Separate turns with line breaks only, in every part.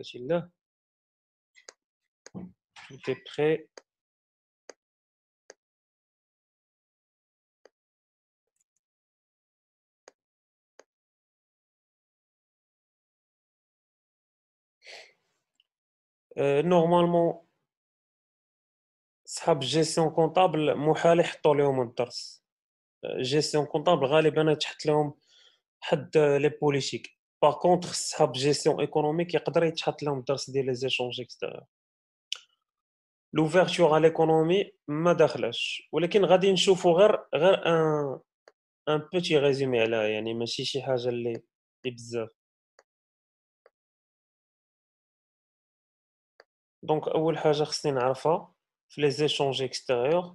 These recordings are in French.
بركة الله. Tout est prêt. Normalement صحاب الgestion comptable محال يحطوا لهم الدرس. gestion comptable غالبًا تحط لهم حد لي politique. Par contre صحاب gestion économique يقدر يتحط لهم الدرس ديال les échanges extérieurs. L'ouverture à l'économie ما داخلاش، ولكن غادي نشوفوا غير un petit résumé عليها، يعني ماشي شي حاجة اللي بزاف. دونك أول حاجة خصني نعرفها في les échanges extérieurs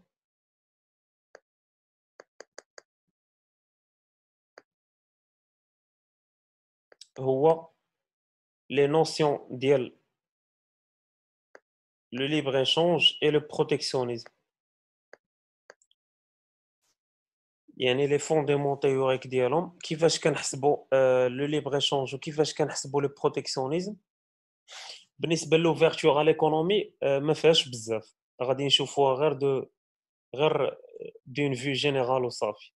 هو les notions ديال le libre-échange et le protectionnisme. يعني les fondements théoriques ديالهم كيفاش كنحسبوا le libre-échange وكيفاش كنحسبوا le protectionnisme. بالنسبة للouverture à l'économie ما فيهاش بزاف، غادي نشوفوها غير d'une vue générale وصافي.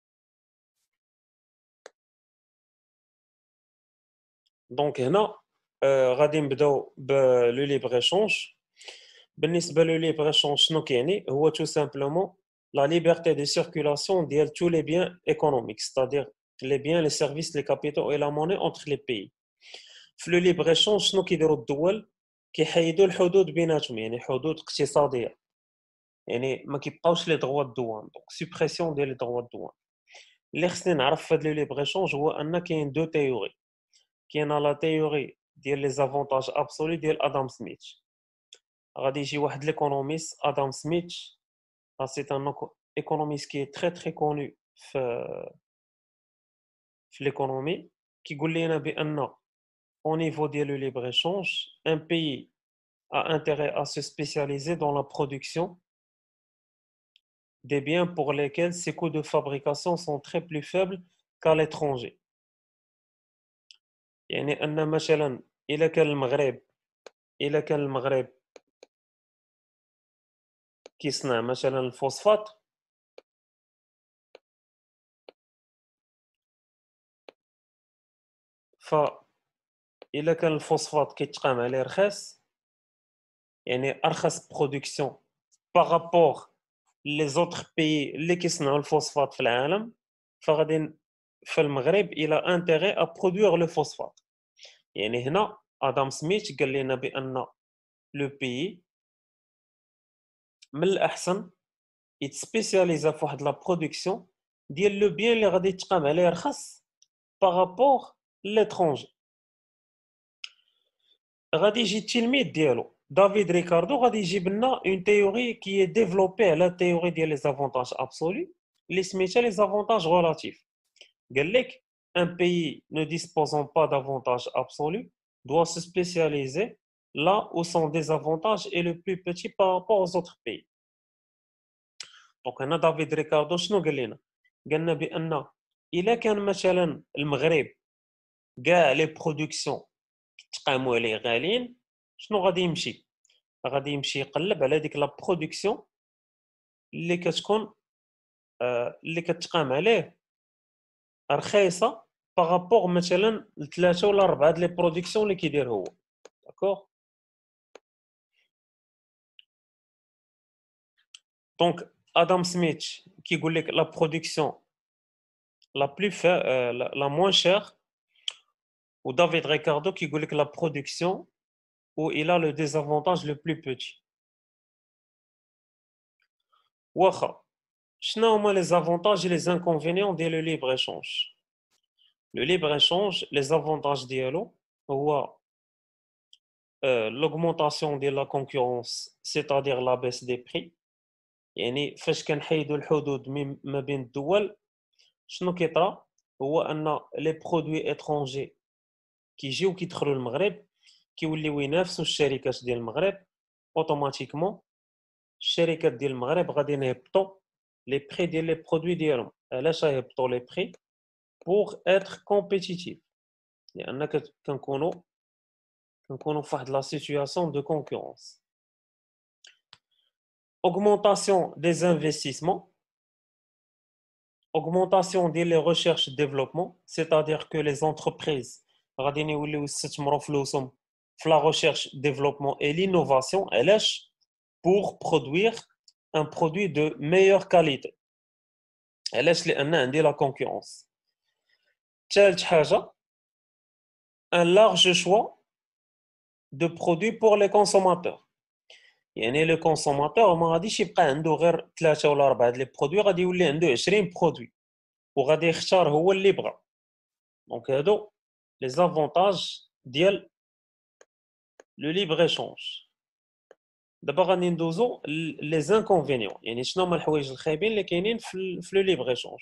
دونك هنا غادي نبداو le libre-échange. بالنسبة لو libre-échange شنو كيعني؟ هو tout simplement la liberté de circulation ديال tous les biens économiques, c'est-à-dire les biens, les services, les capitaux et la monnaie entre les pays. في لو libre-échange شنو كيديروا الدول؟ كيحيدوا الحدود بيناتهم، يعني حدود اقتصادية، يعني ما كيبقاوش لي droits de douane، donc suppression ديال لي droits de douane. اللي خصني نعرف في هاد لو libre-échange هو أن كاين دو تhéories. كاينه لا تhéorie ديال لي زافونتاج absolus ديال آدم سميث. غادي يجي واحد l'économiste آدم سميث. C'est un économiste qui est très connu في l'économie كيقول لنا بأن au niveau ديال le libre-échange un pays a intérêt à se spécialiser dans la production des biens pour lesquels ses coûts de fabrication sont très plus faibles qu'à l'étranger. يعني أن مثلا إلا كان المغرب كيصنع مثلا الفوسفات، فإلا كان الفوسفات كيتقام عليه رخيص، يعني أرخص برودكسيون بارابور لي زوطخ بيي اللي كيصنعوا الفوسفات في العالم، فالمغرب إلى انتيغي أ برودوير لو فوسفات. يعني هنا آدم سميث قال لنا بأن لو بيي من الأحسن يتسبيسياليزا في واحد لا برودكسيون ديال لو بيان اللي غادي يتقام عليه رخص بارابور ليترونجي. غادي يجي التلميذ ديالو دافيد ريكاردو غادي يجيب لنا اون تيوري كي ديفلوبي على التيوري ديال لي زافونتاج ابسولو اللي سميتها لي زافونتاج ريلاتيف. قال لك un pays ne disposant pas d'avantages absolus doit se spécialiser là où son désavantage est le plus petit par rapport aux autres pays. دونك هنا دافيد ريكاردو شنو قال لنا؟ قال لنا بان الا كان مثلا المغرب كاع لي برودكسيون تقاموا عليه غاليين، شنو غادي يمشي؟ غادي يمشي يقلب على ديك لا برودكسيون اللي كتكون اللي كتقام عليه رخيصه بارابور مثلا لثلاثه ولا اربعه د لي برودكسيون اللي كيدير هو. داكوغ. دونك ادم سميث كيقول لك لا برودكسيون لا بلو لا موان شير، و دافيد ريكاردو كيقول لك لا برودكسيون où il a le désavantage le plus petit. واخا شنو هما لي زافونتاج et les inconvénients ديال لو libre échange؟ Le libre-échange, les avantages ديالو هو l'augmentation de la concurrence, c'est-à-dire la baisse des prix. يعني فاش كنحيدوا الحدود ما بين الدول شنو كيطرا؟ هو أن لي برودوي étrangers كيجيو كيدخلوا المغرب كيوليو ينافسوا الشركات ديال المغرب، اوتوماتيكمون الشركات ديال المغرب غادي نهبطوا لي بري ديال لي برودوي ديالهم. علاش يهبطوا لي بري؟ pour être compétitif، لأن كنكونوا نكونوا في واحد لا situation de concurrence. Augmentation des investissements, augmentation des recherches et développement, c'est-à-dire que les entreprises غادي يوليو يستثمروا فلوسهم في la recherche, développement et l'innovation علاش pour produire un produit de meilleure qualité. علاش لأن عندي la concurrence. ثالث حاجة un large choix de produits pour les consommateurs. يعني le consommateur ما غاديش يبقى عنده غير 3 ولا 4 لي برودوي، غادي يولي عنده 20 برودوي وغادي يختار هو اللي بغا. دونك هادو لي زافونتاج ديال لو ليبر ايشونج. دابا غادي ندوزو لي زانكونفينيون، يعني شنو هما الحوايج الخايبين اللي كاينين في لو ليبر ايشونج.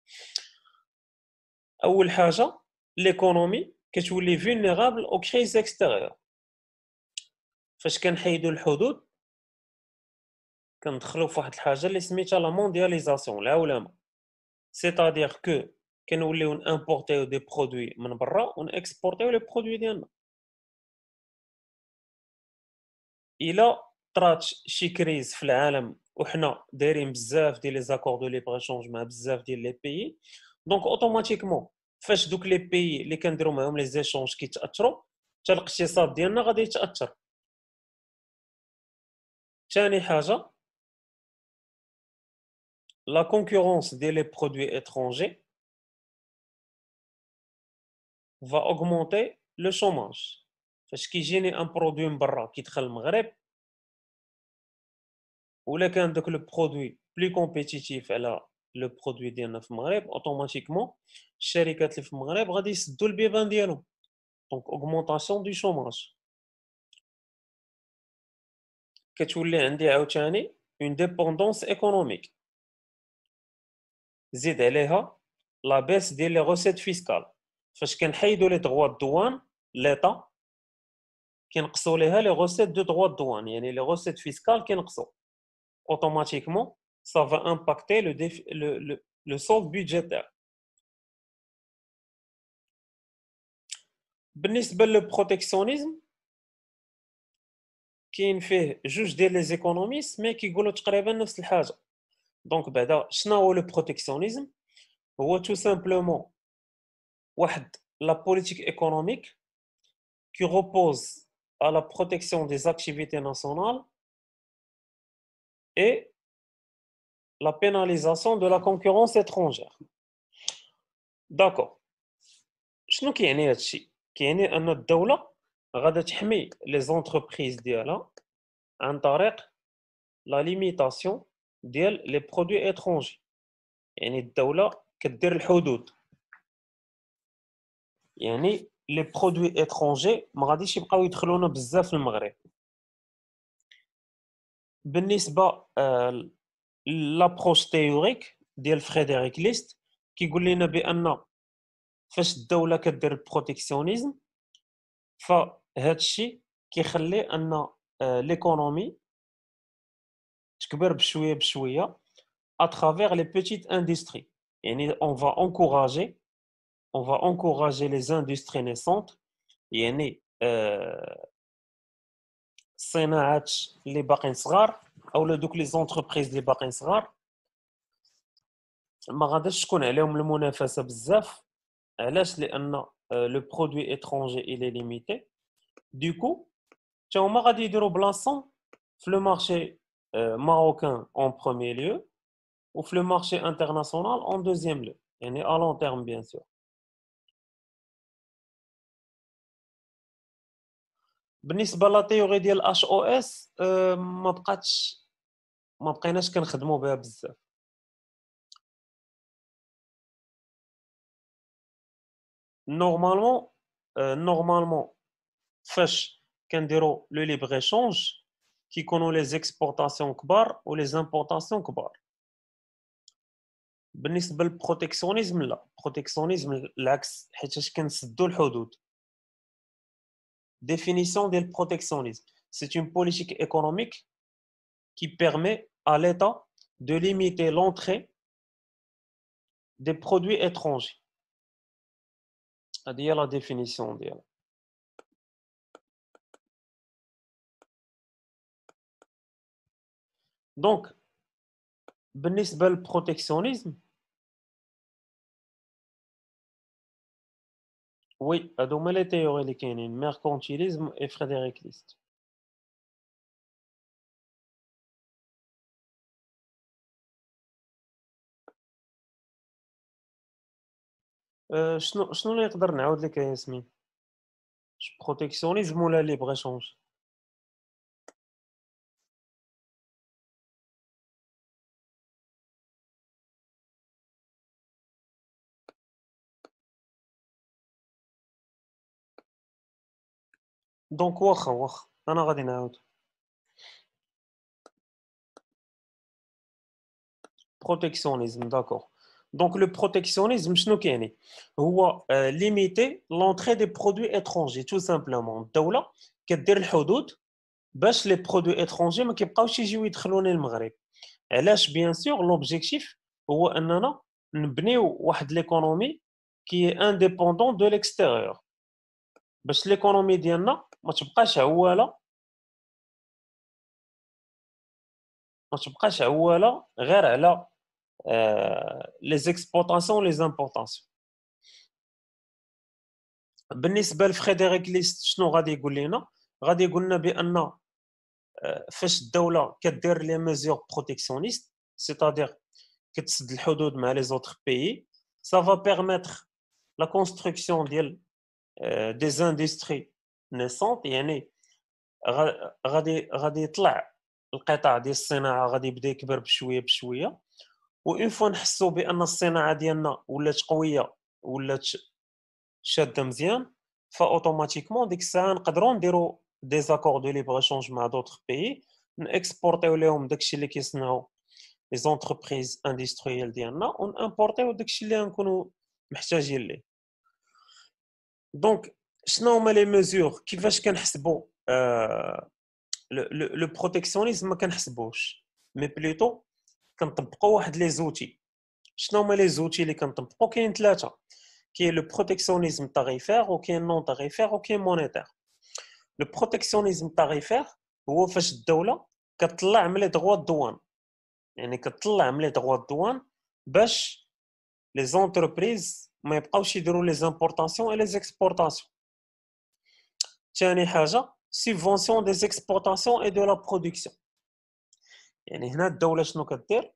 اول حاجه ليكونومي كتولي فولنيرابل او كريز اكستيريور. فاش كنحيدو الحدود كندخلو في واحد الحاجه اللي سميتها لا موندياليزاسيون، العولمه. سيتادير كو كنوليو نامبورتيو دي برودوي من برا ونكسبورتيو لي برودوي ديالنا. الا طرات شي كريز في العالم وحنا دايرين بزاف ديال لي زاكور دو ليبر ايشونج مع بزاف ديال لي بيي، دونك اوتوماتيكمون فاش دوك لي بيي اللي كنديرو معاهم لي زيشونج كيتاثروا حتى الاقتصاد ديالنا غادي يتاثر. ثاني حاجه la concurrence des produits étrangers va augmenter le chômage. فاش كيجيني ان برودوي من برا كيدخل المغرب ولا كان داك لو برودوي بلي كومبيتيتيف على لو برودوي ديالنا في المغرب، اوتوماتيكمون الشركات اللي في المغرب غادي يسدوا البيبان ديالهم. دونك اوغمونطاسيون دو شوماج. كتولي عندي عاوتاني اون ديبوندونس ايكونوميك. زيد عليها لا بيس ديال لي روسيت فيسكال. فاش كنحيدوا لي droits de douane ليطا كينقصوا ليها لي روسيت دو droits de douane، يعني لي روسيت فيسكال كينقصوا. automatiquement ça va impacter le solde budgétaire. بالنسبه للبروتكسيونيزم كاين فيه جوج ديال لي زيكونوميست مي كيقولوا تقريبا نفس الحاجه. دونك بعدا شنو هو لو بروتكسيونيزم؟ هو tout simplement واحد la politique économique qui repose à la protection des activités nationales et la pénalisation de la concurrence étrangère. D'accord. شنو كيعني هادشي؟ كيعني ان الدوله غادا تحمي لي زونتربريز ديالها عن طريق لا ليميتاسيون ديال لي برودوي اترونجي. يعني الدوله كدير الحدود، يعني لي برودوي اترونجي ما غاديش يبقاو يدخلونا بزاف في المغرب. بالنسبه لابروش تيوريك ديال فريدريك ليست كيقول لنا بان فاش الدوله كدير البروتكسيونيزم فهاد الشيء كيخلي ان ليكونومي تكبر بشويه بشويه à travers les petites industries. يعني on va encourager les industries naissantes، يعني الصناعات اللي باقيين صغار او دوك لي زونتربريز اللي باقيين صغار ما غاديش تكون عليهم المنافسه بزاف. علاش؟ لان لو برودوي اترونجي الي ليميتي، دوكو حتى هما غادي يديروا بلاصه في لو مارشي marocain en premier lieu ou le marché international en deuxième lieu. يعني à long terme bien sûr. بالنسبه لا تيوري ديال اش او اس ما بقيناش كنخدموا بها بزاف. نورمالمون فاش كنديروا لو ليبر ايشونج كيكونوا لي زيكسبورطاسيون كبار و لي زامبورطاسيون كبار. بالنسبه للبروتكسيونيزم لا، بروتكسيونيزم العكس، حيت كنسدوا الحدود. Définition du protectionnisme. C'est une politique économique qui permet à l'État de limiter l'entrée des produits étrangers. C'est la définition. دونك بالنسبة للبروتكسيونيزم وي هادو هما لي تيوري اللي كاينين ميركونتيليزم اي فريديريك ليست. شنو اللي نقدر نعاود لك يا ياسمين؟ بروتكسيونيزم ولا ليبر ايشونج؟ دونك واخا انا غادي نعاود. بروتكسيونيزم داكور. دونك لو بروتكسيونيزم شنو كيعني؟ هو ليميتي لونتري دي برودوي اترونجي تو سامبلومون. الدوله كدير الحدود باش لي برودوي اترونجي ما كيبقاوش يجيو يدخلوني المغرب. علاش؟ بيان سور لوبجيكتيف هو اننا نبنيو واحد ليكونومي كي انديبوندون دو ليكستيريور باش ليكونومي ديالنا ما تبقاش عواله غير على لي زيكسبورطاسيون لي زامبورطاسيون. بالنسبه لفريديريك ليست شنو غادي يقول لنا؟ غادي يقول لنا بان فاش الدوله كدير لي ميزور بروتيكسيونيست سيتادير كتسد الحدود مع لي زوتر بيي ça va permettre la construction ديال des industries naissantes. يعني غادي يطلع القطاع ديال الصناعه غادي يبدا يكبر بشويه بشويه. وإن فوا نحسوا بان الصناعه ديالنا ولات قويه ولات شاده مزيان فاوتوماتيكمون ديك الساعه نقدروا نديروا دي زاكور دو ليبر ايشونج مع دوطخ بيي نكسبورتيو لهم داكشي اللي كيصنعوا لي زونتربريز اندستريال ديالنا ونامبورتيو داكشي اللي غنكونوا محتاجين ليه. دونك شنو هما لي ميزور كيفاش كنحسبوا لو بروتيكسيونيزم؟ ما كنحسبوش مي بليتو كنطبقوا واحد لي زوتي. شنو هما لي زوتي اللي كنطبقوا؟ كاين ثلاثه. كاين لو بروتيكسيونيزم تاريفير وكاين نون تاريفير وكاين مونيتير. لو بروتيكسيونيزم تاريفير هو فاش الدوله كتطلع من لي دغوا الدوان، يعني كتطلع من لي دغوا الدوان باش لي زونتربريز ما يبقاوش يديروا لي زامبورطاسيون اي لي زيكسبورطاسيون. ثاني حاجه سيبفونسيون دي زيكسبورطاسيون اي دو لا برودكسيون. يعني هنا الدوله شنو كدير؟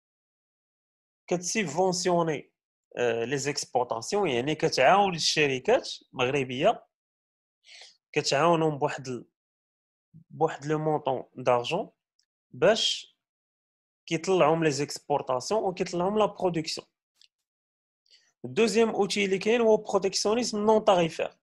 كتسيبفونسيوني لي زيكسبورطاسيون، يعني كتعاون الشركات المغربيه كتعاونهم بواحد لو مونطون دارجون باش كيطلعهم لي زيكسبورطاسيون وكيطلعهم لا برودكسيون. الدوزيام اوتي اللي كاين هو بروتيكسيونيزم نون تاريفير.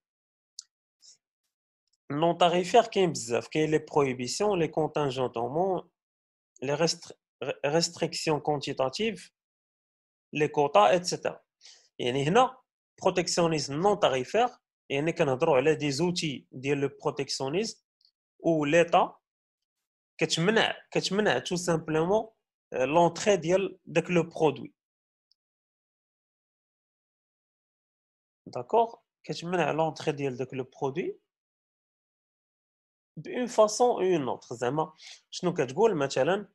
نون تاريفير كاين بزاف، كاين لي بروهيبيسيون لي كونتانجونتومون لي ريستريكسيون كونتيتاتيف لي كوطا ايتترا. يعني هنا بروتيكسيونيزم نون تاريفير يعني كنهضروا على دي زوتي ديال لو بروتيكسيونيزم و ليتا كتمنع تو سامبلومون لونطري ديال داك لو برودوي. داكوغ كتمنع لونطري ديال داك لو برودوي بون فاصون او اون اوتر. زعما شنو كتقول؟ مثلا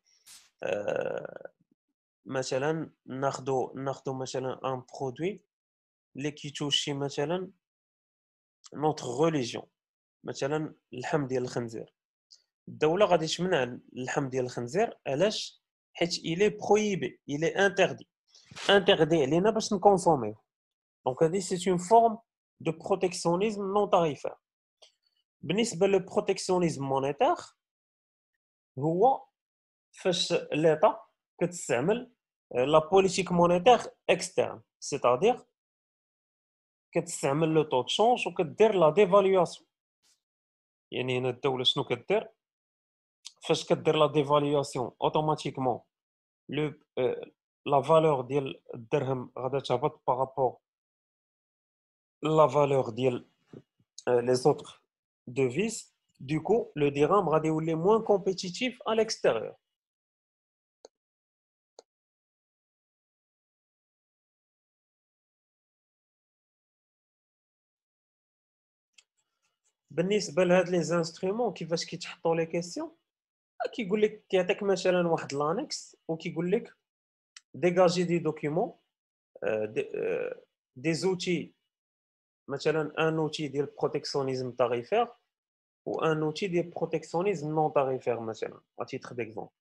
مثلا ناخدو مثلا ان برودوي اللي كيتوشي مثلا نوتر ريليجيون، مثلا اللحم ديال الخنزير. الدوله غادي تمنع اللحم ديال الخنزير. علاش؟ حيت الي برويبي الي انتردي علينا باش نكونسوميو. دونك هذه سي اون فورم دو بروتيكسيونيزم نون تاريفير. بالنسبه لو بروتيكسيونيزم مونيتير هو فاش ليطا كتستعمل لا بوليتيك مونيتير اكسترن، سيتادير كتستعمل لو طو دو شونج وكدير لا ديفالواسيون. يعني هنا الدوله شنو كدير؟ فاش كدير لا ديفالواسيون اوتوماتيكمون لو لا فالور ديال الدرهم غادا تهبط بارابور لا فالور ديال les autres devises. Du coup, le dirham غادي يولي moins compétitif à l'extérieur. بالنسبه لهاد لي زانسترومون كيفاش كيتحطوا لي كيسيون؟ كيقول لك كيعطيك مثلا واحد لانكس وكيقول لك ديجاجي دي دوكيومون دي زوتي مثلا ان اوتي ديال بروتيكسيونيزم تاريفير و ان اوتي ديال بروتيكسيونيزم نون تاريفير مثلا à titre d'exemple.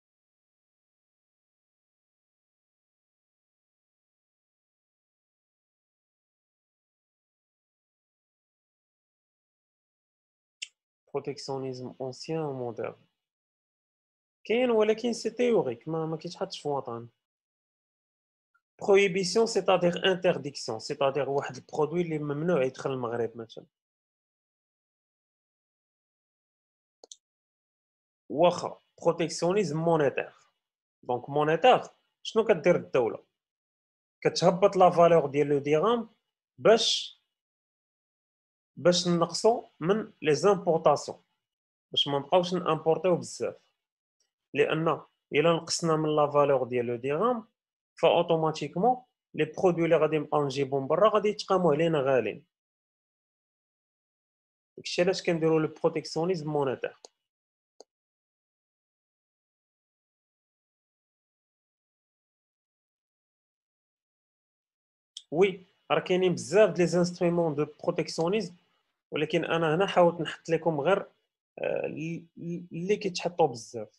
protectionnisme ancien ou moderne كاين ولكن سي تhéorique ما كيتحطش في وطن. prohibition c'est-à-dire interdiction c'est-à-dire واحد البرودوي اللي ممنوع يدخل المغرب مثلا. واخا protectionnisme monétaire دونك monétaire شنو كدير الدوله كتهبط لا فالور ديال لو ديرام باش نقصوا من لي زامبورطاسيون باش ما نبقاوش نامبورطيو بزاف لان الا نقصنا من لا فالور ديال لو ديرام فاوتوماتيكمون لي برودوي اللي غادي نبقاو نجيبهم برا غادي يتقاموا علينا غاليين. داكشي علاش كنديروا لو بروتيكسيونيزم مونيتير. وي راه كاينين بزاف ديال لي زانسترومون دو بروتيكسيونيزم ولكن انا هنا حاولت نحط لكم غير اللي كيتحطوا بزاف.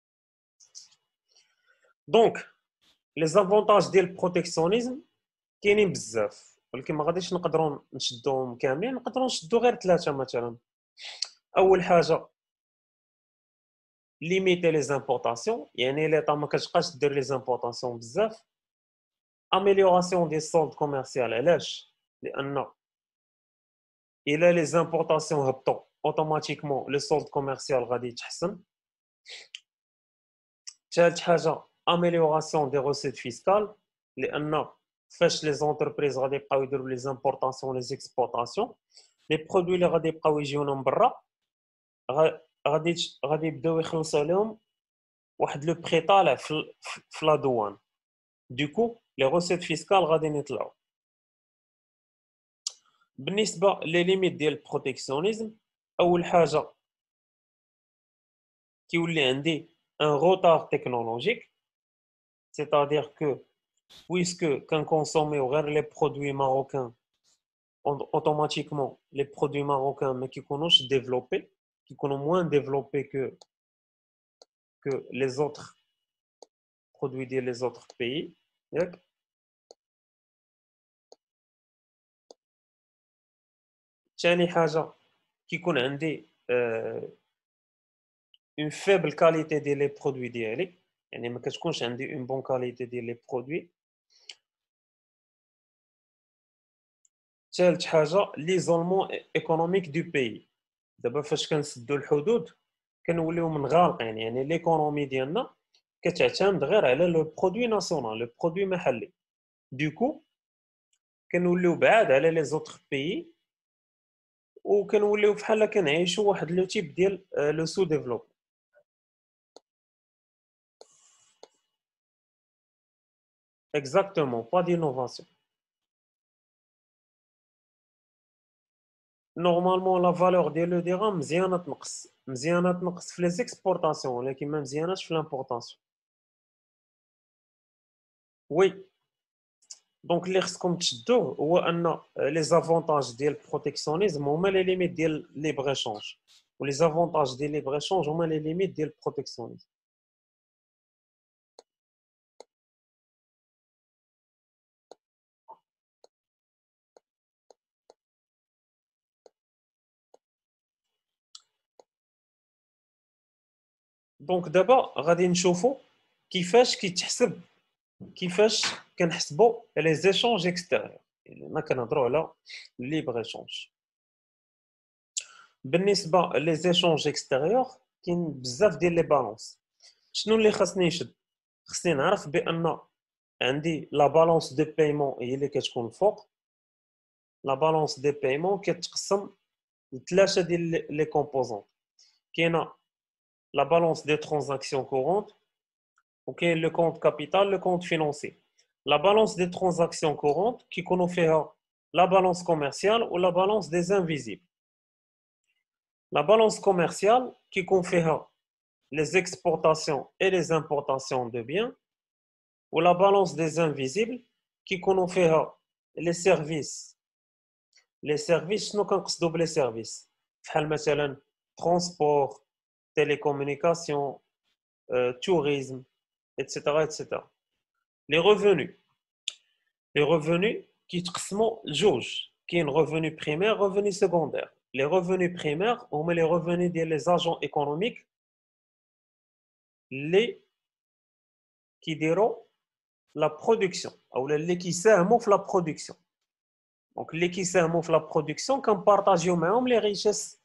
دونك لي زافونتاج ديال البروتيكسيونيزم كاينين بزاف ولكن ما غاديش نقدروا نشدوهم كاملين نقدروا نشدو غير ثلاثه مثلا. اول حاجه ليميتي لي زامبورطاسيون يعني ليطا ما كتبقاش دير لي زامبورطاسيون بزاف. اميليوراسيون دي سولد كوميرسيال علاش لان الا لي زامبورطاسيون هبطوا اوتوماتيكمون لي سولد كوميرسيال غادي يتحسن. ثالث حاجه اميليوراسيون دي روسيت فيسكال لان فاش لي زونتربريز غادي يبقاو يديروا لي زامبورطاسيون لي زيكسبورطاسيون لي برودوي اللي غادي يبقاو يجيونا من برا غادي يبداو يخلصوا عليهم واحد لو بري طالع في لا دوان دوكو لي روسيت فيسكال غادي يطلعوا. بالنسبه لي ليميت ديال البروتيكسيونيزم اول حاجه كيولي عندي ان روتار تكنولوجيك c'est-à-dire que puisque كنكونسوميو غير لي برودوي ماروكان automatiquement les produits marocains mais كيكونوش développés كيكونوا moins développés que les autres produits ديال les autres pays ياك. ثاني حاجه كيكون عندي une faible qualité ديال les produits ديالي يعني ما كتكونش عندي une bonne qualité ديال les produits. ثالث حاجه ليزولمون ايكونوميك دو بيي دابا فاش كنسدوا الحدود كنوليو منغالقين يعني ليكونومي ديالنا كتعتمد غير على لو برودوي ناسيونال لو برودوي محلي دوكو كنوليو بعاد على لي زوطخ بيي وكنوليو بحال كنعيشوا واحد لو تيب ديال لو سو ديفلوب. اكزاكتومون با دينوفاسيون. نورمالمون لا فالور ديال لو ديرام مزيانه تنقص في لي زيكسبورطاسيون ولكن ما مزياناش في لامبورطاسيون. وي دونك اللي خصكم تشدوه هو ان لي زافونتاج ديال البروتيكسيونيزم هما لي ليميت ديال ليبر ايشونج ولي زافونتاج ديال ليبر ايشونج هما لي ليميت ديال البروتيكسيونيزم. دونك دابا غادي نشوفوا كيفاش كنحسبوا لي زيشونج اكستيريور يعني ما كنهضروا على ليبر ايشونج. بالنسبه لي زيشونج اكستيريور كاين بزاف ديال لي بالونس. شنو اللي خاصني نشد خصني نعرف بان عندي لا بالونس دو بايمون هي اللي كتكون الفوق. لا بالونس دي بايمون كتقسم لثلاثه ديال لي كومبوزون كاينه لا بالونس دي ترانزاكسيون كورونت وكاين لو كونت كابيتال لو كونت فينانسي. لا بالونس دي ترانزاكسيون كورونت كيكونوا فيها لا بالونس كوميرسيال و لا بالونس دي انفيزيبل. لا بالونس كوميرسيال كيكون فيها les exportations et les importations de biens, ou la balance des invisibles qui كيكونوا فيها les services. Les services شنو كنقصدوا بلي services بحال مثلا transport, télécommunication, tourisme, etc. etc. Les revenus. Les revenus qui تقسموا لجوج. كاين revenu primaire, revenu secondaire. Les revenus primaires هما les revenus ديال les agents économiques اللي كيديروا la production ou اللي كيساهموا في la production. Donc اللي كيساهموا في la production كنبارطاجيو معاهم les richesses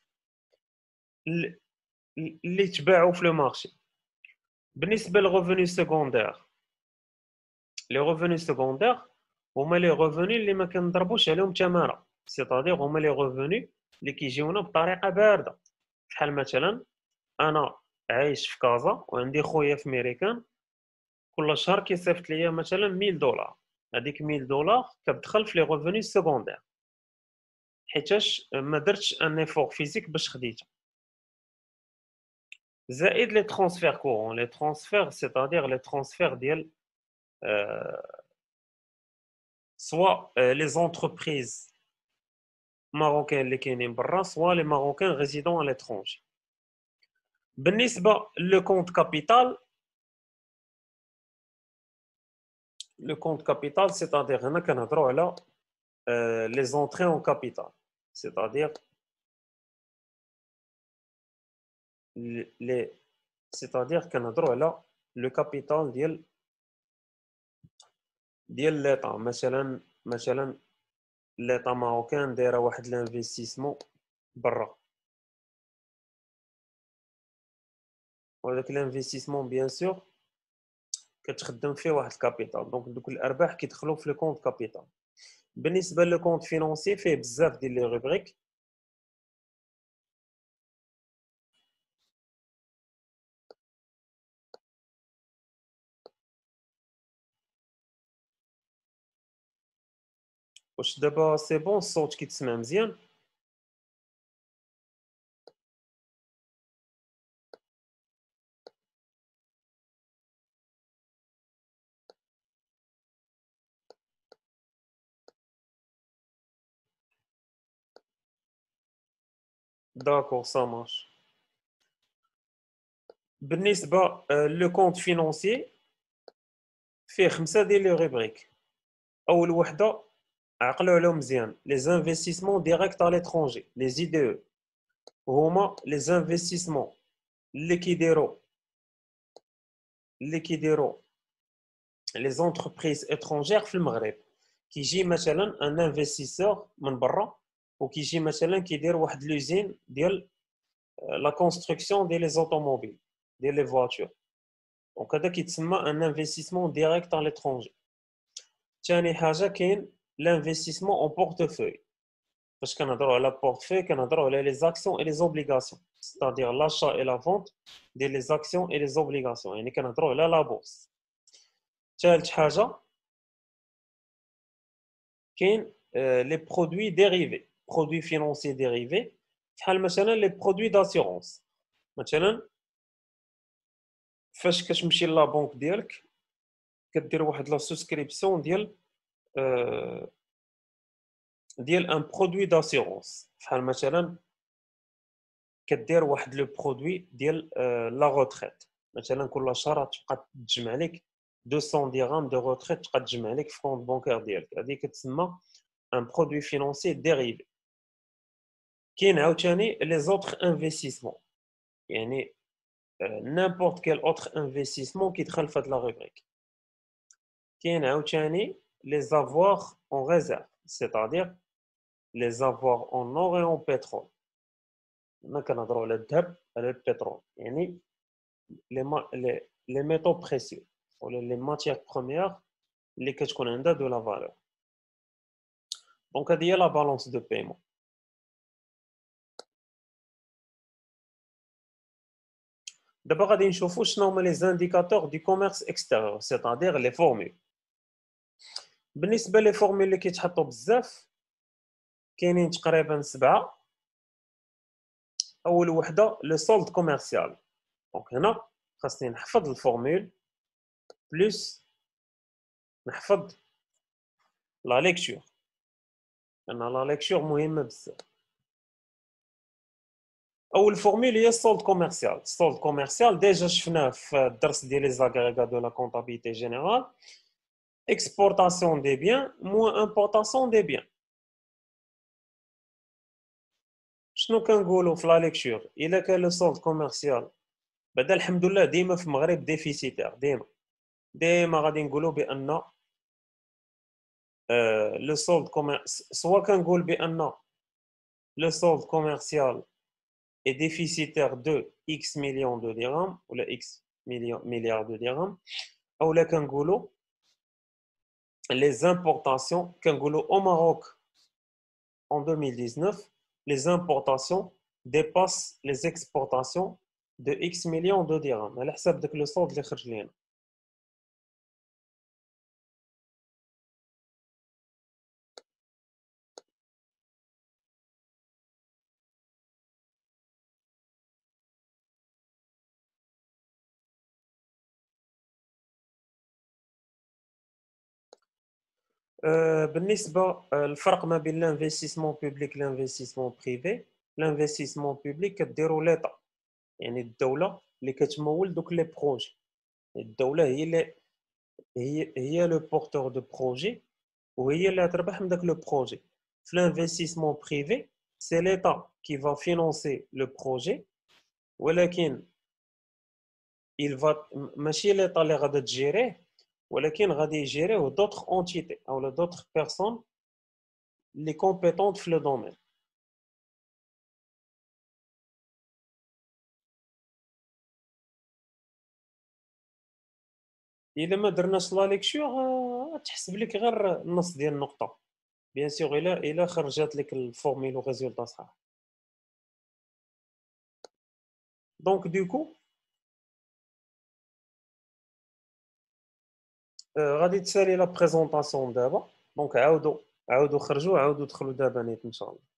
اللي تباعوا في لو مارشي. بالنسبه للريفوني سكوندير، لي ريفوني سكوندير هما لي ريفوني اللي ما كنضربوش عليهم تماره، سيتادير هما لي ريفوني اللي كيجيونا بطريقه بارده. بحال مثلا انا عايش في كازا وعندي خويا في ميريكان، كل شهر كيصيفط ليا مثلا 1000 دولار، هذيك 1000 دولار كتدخل في لي ريفوني سكوندير حيتاش ما درتش ان ايفور فيزيك باش خديتها. زائد لي ترانسفير كورون، لي ترانسفير سيتادير لي ترانسفير ديال soit les entreprises marocaines اللي كاينين برا، soit les Marocains résidant à l'étranger. بالنسبة le compte capital، le compte capital c'est-à-dire هنا كنهضروا على les entrées en capital، c'est-à-dire les c'est-à-dire كنهضروا على le capital ديال l'état. مثلا l'état marocain دايره واحد l'investissement برا، وهذاك l'investissement bien sûr كتخدم فيه واحد الكابيتال، دونك دوك الارباح كيدخلوا في لو كونت كابيتال. بالنسبه لو كونت فينانسي فيه بزاف ديال لي روبريك. واش دابا سي بون الصوت كيتسمع مزيان؟ داكور سا مارش. بالنسبه لو كونت فينانسي فيه 5 ديال لي روبريك. اول وحده عقلوا عليهم مزيان، لي انفستيسمون ديريكت على ليترونجي، لي زي دي او، هما لي انفستيسمون اللي كيديروا لي زونتربريز اترونجير في المغرب. كيجي مثلا ان انفستيسور من برا وكيجي مثلا كيدير واحد لوزين ديال لا كونستركسيون ديال لي زوطوموبيل ديال لي فواتور، دونك هذا كيتسمى ان انفستيسمون ديريكت على ليترونجي. ثاني حاجه كاين l'investissement en portefeuille. Parce qu'on a la portefeuille, qu'on a les actions et les obligations, c'est-à-dire l'achat et la vente des actions et les obligations. يعني qu'on a la bourse. ثالث حاجة كاين les produits dérivés, produits financiers dérivés. بحال مثلا les produits d'assurance. مثلا فاش كتمشي لا بنك ديالك كدير واحد لا سوسكريبسيون ديال ان برودوي داسيغونس. بحال مثلا كدير واحد لو برودوي ديال لا روتريت، مثلا كل شهر تبقى تجمع لك 200 درهم دو روتريت، تبقى تجمع لك في كونت بانكير ديالك، هذه كتسمى ان برودوي فينانسي ديريفي. كاين عاوتاني لي زوتر انفستيسمون، يعني n'importe quel autre investissement كيدخل في هاد لا روبريك. كاين عاوتاني لي زافوار اون ريزيرف، c'est-à-dire les avoirs en or et en pétrole. هنا كنهضروا على الذهب على البترول، يعني لي ميتaux بريسيو ولا لي ماتيير بروميير اللي كتكون عندها دو لا فالور. دونك هذه هي لا بالونس دو بايمون. دابا غادي نشوفوا شنو هما لي زانديكاتور دي كوميرس اكستيريور، سيتادير لي فورمول. بالنسبه لي فورمول اللي كيتحطوا بزاف كاينين تقريبا 7. اول وحده لو سولد كوميرسيال. دونك هنا خاصني نحفظ الفورمول بلس نحفظ لا ليكتور، لان لا ليكتور مهمه بزاف. اول فورمول هي السولد كوميرسيال. السولد كوميرسيال ديجا شفناه في الدرس ديال لي زاغريغا دو لا كونطابيليتي جينيرال. exportation des biens moins importation des biens. شنو كنقولوا في لا ليكتور؟ الا كان لو سولد كوميرسيال بعدا الحمد لله ديما في المغرب ديفيسيتير، ديما غادي نقولوا بان لو سولد سوا كنقول بان لو سولد كوميرسيال est déficitaire de X millions de dirhams ou la X milliards de dirhams, ou la kangolo, les importations, kangolo au Maroc en 2019, les importations dépassent les exportations de X millions de dirhams. على حساب داك لو صولد اللي خرج لينا. بالنسبه الفرق ما بين الانفستيسمون بوبليك والانفستيسمون بريفي، الانفستيسمون بوبليك كديرو ليطا، يعني الدوله اللي كتمول دوك لي بروجي. الدوله هي اللي هي لو بورتور دو بروجي وهي اللي تربح من داك لو بروجي. في الانفستيسمون بريفي سي ليطا كي فا فينونسي لو بروجي، ولكن il va ماشي ليطا اللي غادا تجيريه، ولكن غادي يجيريوه دوطخ اونتيتي او دوطخ بيرسون اللي كومبيتونت في لو دومين. الا ما درناش لا ليكتور تحسب لك غير النص ديال النقطه، بيان سور الا خرجت لك الفورميل وريزولطا صحاح. دونك دوكو غادي تسالي لا بريزونطاسيون دابا. دونك عاودوا خرجوا عاودوا دخلوا دابا نيت ان شاء الله.